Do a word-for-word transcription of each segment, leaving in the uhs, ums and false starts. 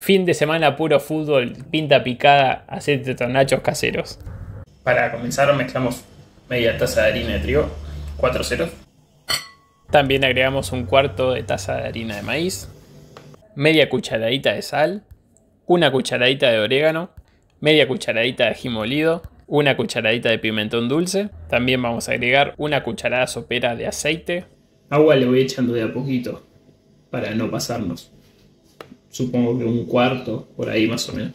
Fin de semana puro fútbol, pinta picada, hacete estos nachos caseros. Para comenzar mezclamos media taza de harina de trigo, cuatro ceros. También agregamos un cuarto de taza de harina de maíz, media cucharadita de sal, una cucharadita de orégano, media cucharadita de ají molido, una cucharadita de pimentón dulce. También vamos a agregar una cucharada sopera de aceite. Agua le voy echando de a poquito para no pasarnos. Supongo que un cuarto, por ahí más o menos.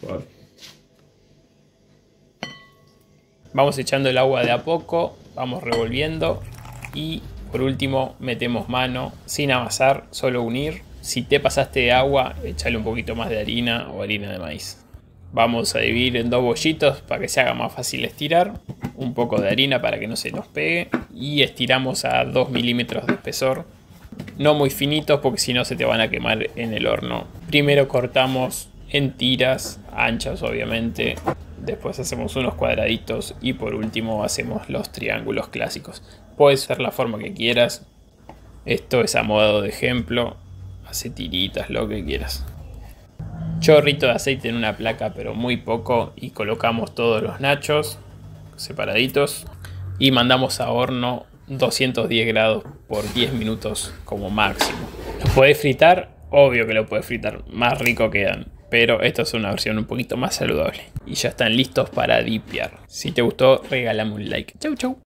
Vamos echando el agua de a poco, vamos revolviendo y por último metemos mano sin amasar, solo unir. Si te pasaste de agua, échale un poquito más de harina o harina de maíz. Vamos a dividir en dos bollitos para que se haga más fácil estirar. Un poco de harina para que no se nos pegue y estiramos a dos milímetros de espesor. No muy finitos porque si no se te van a quemar en el horno. Primero cortamos en tiras anchas obviamente. Después hacemos unos cuadraditos y por último hacemos los triángulos clásicos. Puede ser la forma que quieras. Esto es a modo de ejemplo. Hace tiritas, lo que quieras. Chorrito de aceite en una placa pero muy poco y colocamos todos los nachos separaditos y mandamos a horno doscientos diez grados por diez minutos como máximo. ¿Lo podés fritar? Obvio que lo podés fritar, más rico quedan, pero esta es una versión un poquito más saludable. Y ya están listos para dipear. Si te gustó, regálame un like. Chau chau.